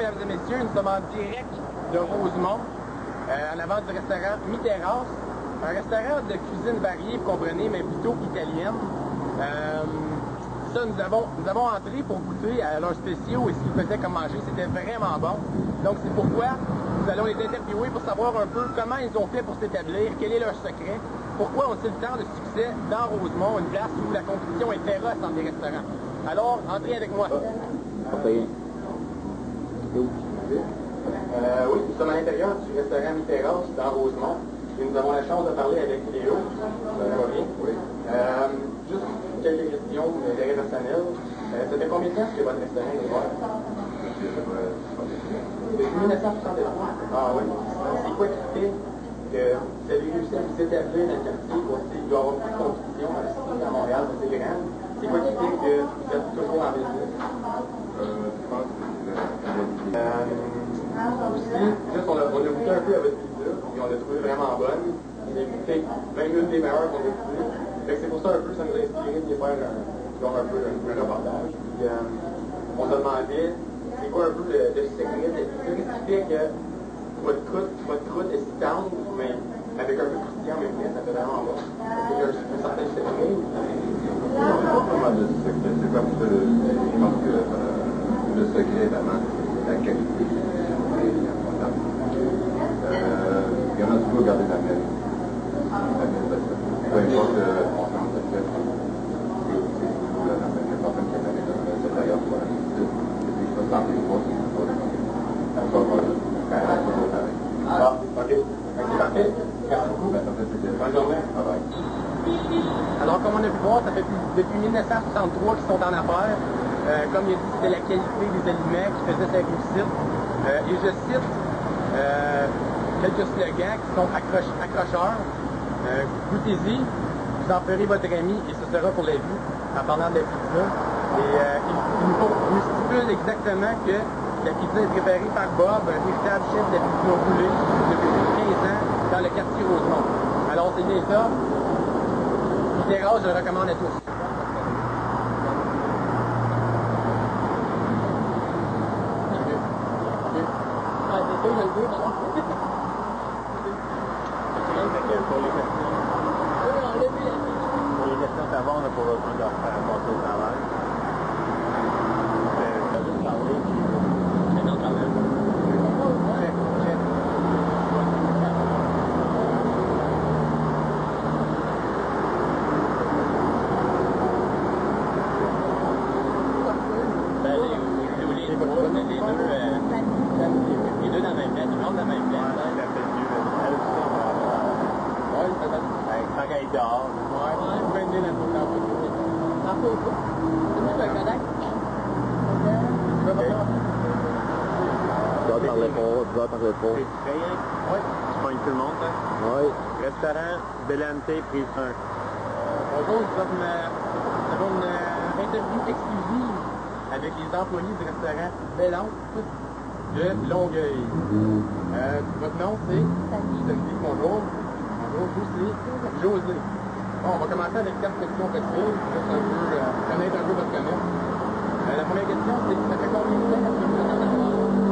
mesdames et messieurs, nous sommes en direct de Rosemont, en avant du restaurant Mi-Terrasse. Un restaurant de cuisine variée, vous comprenez, mais plutôt italienne. Nous avons entré pour goûter à leurs spéciaux et ce qu'ils faisaient comme manger. C'était vraiment bon. Donc c'est pourquoi nous allons les interviewer pour savoir un peu comment ils ont fait pour s'établir, quel est leur secret, pourquoi ont-ils tant de succès dans Rosemont, une place où la compétition est féroce entre les restaurants. Alors, entrez avec moi. Oui, nous sommes à l'intérieur du restaurant Mi-Terrasse dans Rosemont et nous avons la chance de parler avec Léo. Ça va bien? Oui. Juste quelques questions d'intérêt personnel. Ça fait combien de temps que votre restaurant est ouvert? Depuis 1963. Ah oui. C'est quoi qui fait que vous avez réussi à vous établir dans le quartier? Il doit y avoir beaucoup de compétition à Montréal, c'est grand. C'est quoi qui fait que vous êtes toujours en business? Je pense que aussi, juste on a goûté un peu à votre pizza, et on l'a trouvé vraiment bonne. C'est même une des meilleures qu'on a goûtées. C'est pour ça un peu, ça nous a inspiré de faire un reportage. Puis, on se demandait, c'est quoi un peu le secret de la pizza? Qu'est-ce qui fait que votre croûte est si tendre, mais avec un peu de croustillant en même temps, ça fait vraiment bon? Est-ce qu'il y a un certain secret? non, pas vraiment de secret. C'est comme que je pense que le secret, vraiment, c'est la qualité. Il y en a toujours gardé la même. Peu importe, on change de chef, c'est toujours la même personne qui a donné c'est d'ailleurs pour la visite. Et puis, je me sens des fois, c'est toujours la même. Encore, toujours pareil. Ah, ok. C'est parfait. Merci beaucoup. Ça fait plaisir. Bonne journée. Bye bye. Alors, comme on a pu voir, ça fait depuis 1963 qu'ils sont en affaires. Comme il a dit, c'était la qualité des aliments qui faisait sa réussite. Et je cite quelques slogans qui sont accrocheurs. Goûtez-y, vous en ferez votre ami et ce sera pour la vie, en parlant de la pizza. Et il nous stipule exactement que la pizza est préparée par Bob, un véritable chef de la pizza roulée depuis 15 ans dans le quartier Rosemont. Alors c'est bien ça. Mi-Terrasse, je le recommande à tous. Pour les questions savoir, on a pour eux de leur faire passer au travail. Ça juste parler, puis non, quand même. Les deux dans la même place, tout le monde dans la même place. Quand elle est dehors. Ouais, je vais aider la photo. En photo. Moi, je le connais. Tu dois parler fort. C'est prêt, hein? Oui. Tu pognes tout le monde, hein? Oui. Restaurant Belante, prise 1. Bonjour, nous avons une interview exclusive avec les employés du restaurant Belante de Longueuil. Votre nom, c'est? Salut. Bonjour. Bonjour, vous, c'est José. Bon, on va commencer avec 4 questions faciles, juste un peu, connaître un peu votre commerce. La première question, c'est, ça fait combien de temps que vous êtes en affaires?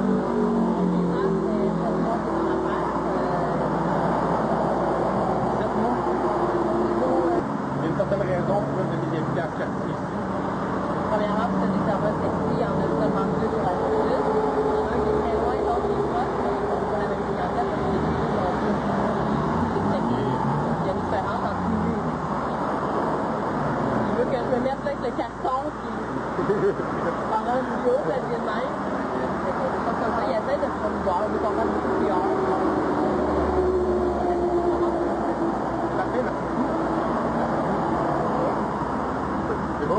7 mois? Il y a une certaine raison pour vous avez habité à ce quartier ici. Premièrement, pour se desservir sexy, il y en a seulement 2 sur la rue. Il y en a un qui est très loin, l'autre qui est proche, mais on a même clientèle parce que les deux sont plus. Il y a une différence entre nous et lui. Il veut que je me mette là avec le carton, puis pendant un vidéo, ça devient de même. C'est pas comme ça, il essaie de se promouvoir, il veut qu'on fasse des couleurs.